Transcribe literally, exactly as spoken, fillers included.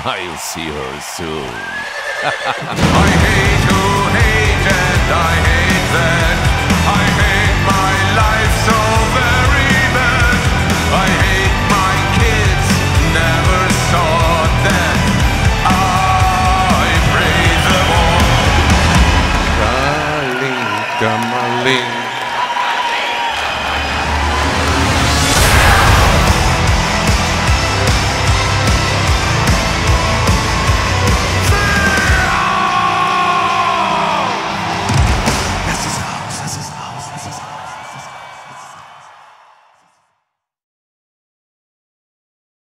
I'll see her soon. I hate who hate and I hate that. I hate my life so very bad. I hate my kids, never saw that. I praise them all. Kalinga Malinga.